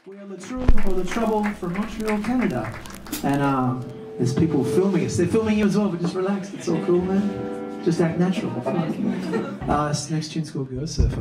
We are the Trouble, or the Trouble from Montreal, Canada. And there's people filming us. They're filming you as well, but just relax. It's all cool, man. Just act natural. This next tune's called Go Surfer.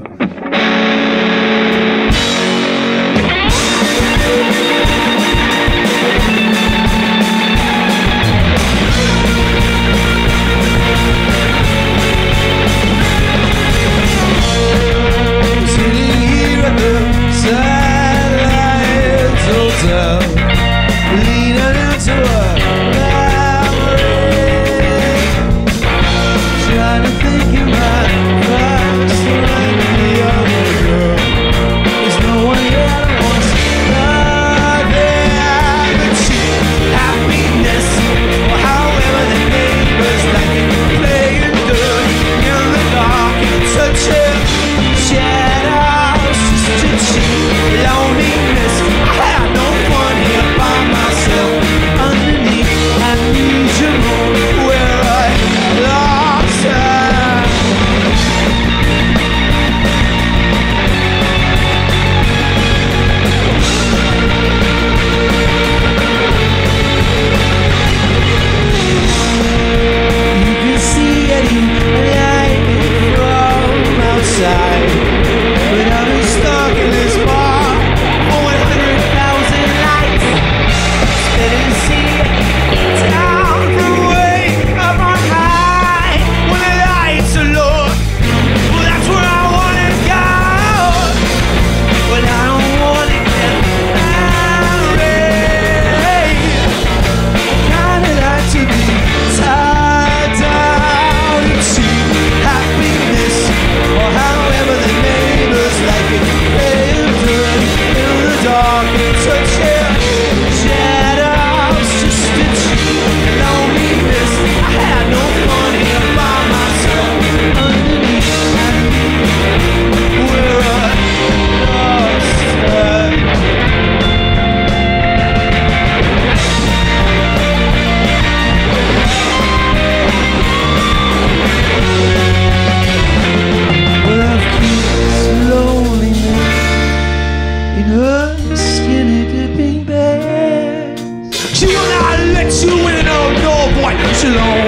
She will not let you in, oh no, boy, she won't.